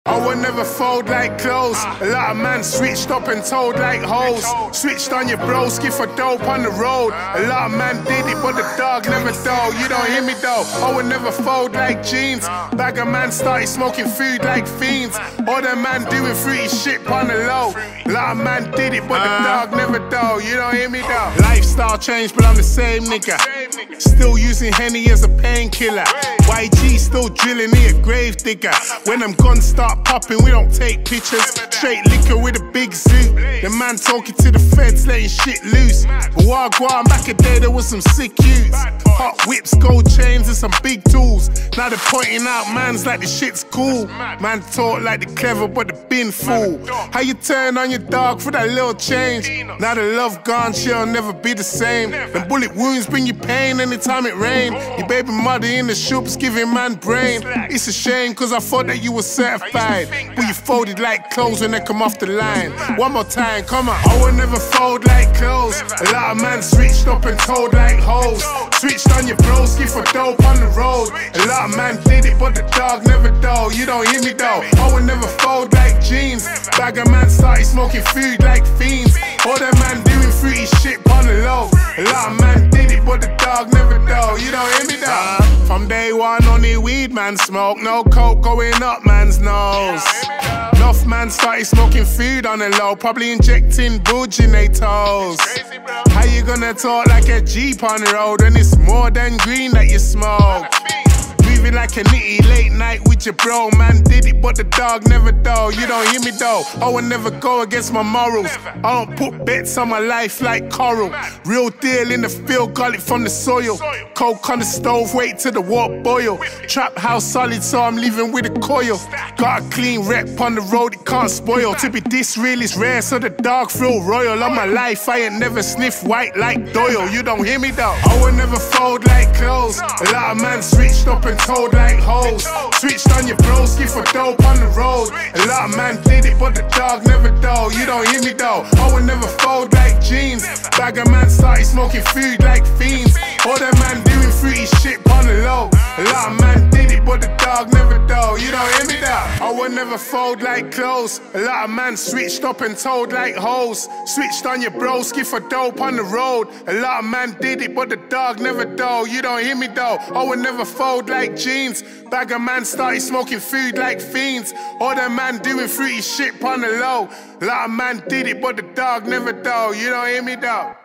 I would never fold like clothes. A lot of man switched up and told like hoes. Switched on your broski for dope on the road. A lot of man did it, but the dog never though. You don't hear me though. I would never fold like jeans. Bag of man started smoking food like fiends. All them man doing fruity shit on the low. A lot of man did it, but the dog never though. You don't hear me though. Lifestyle changed, but I'm the same nigga. Still using Henny as a painkiller. YG still drilling, he a grave digger. When them guns start popping, we don't take pictures. Straight liquor with a big zoot. The man talking to the feds, letting shit loose. But while going back a day, there was some sick youths. Hot whips, gold chains, and some big tools. Now they're pointing out mans like the shit's cool. Man talk like the clever, but the bin fool. How you turn on your dog for that little change? Now the love gone, she'll never be the same. Them bullet wounds bring you pain anytime it rain. Your baby mother in the shoops giving man brain. It's a shame, cause I thought that you were certified, but you folded like clothes when they come off the line. One more time, come on. I would never fold like clothes. A lot of man switched up and told like hoes. Switched on your broski for dope on the road. A lot of man did it, but the dog never though. You don't hear me though. I would never fold like jeans. Bag of man started smoking food like fiends. All that man doing fruity shit on the low. A lot of man did it, but the dog never though. You don't hear me though. From day one, only weed man smoke. No coke going up man's nose. Enough man started smoking food on the low. Probably injecting budge in their toes. How you gonna talk like a Jeep on the road when it's more than green that you smoke? Moving like a nitty late night with your bro. Man did it, but the dog never though. You don't hear me though. I would never go against my morals. I don't put bets on my life like coral. Real deal in the field, got it from the soil. Coke on the stove, wait till the water boil. Trap house solid, so I'm leaving with a coil. Got a clean rep on the road, it can't spoil. To be this real is rare, so the dog feel royal. On my life, I ain't never sniff white like Doyle. You don't hear me though. I would never fold like clothes. A lot of man switched up and told like hoes. Switched on your broski for dope on the road. A lot of man did it, but the dog never though. You don't hear me though. I would never fold like jeans. Bag of man started smoking food like fiends. All that man doing fruity shit on the low. A lot of man did it, but the dog never though. You don't hear me though. I would never fold like clothes. A lot of man switched up and told like hoes. Switched on your broski for dope on the road. A lot of man did it, but the dog never though. You don't hear me though. I would never fold like jeans. Bag of man started smoking food like fiends. All that man doing fruity shit on the low. A lot of man did it, but the dog never though. You don't hear me though.